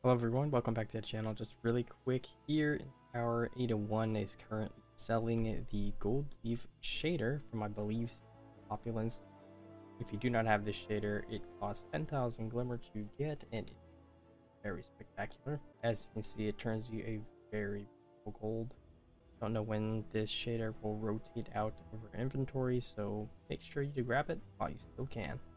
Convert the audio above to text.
Hello everyone, welcome back to the channel. Just really quick here, Tower 801 is currently selling the gold leaf shader from, I believe, Opulence. If you do not have this shader, it costs 10,000 glimmer to get, and it's very spectacular. As you can see, it turns you a very beautiful gold. Don't know when this shader will rotate out of your inventory, so make sure you grab it while you still can.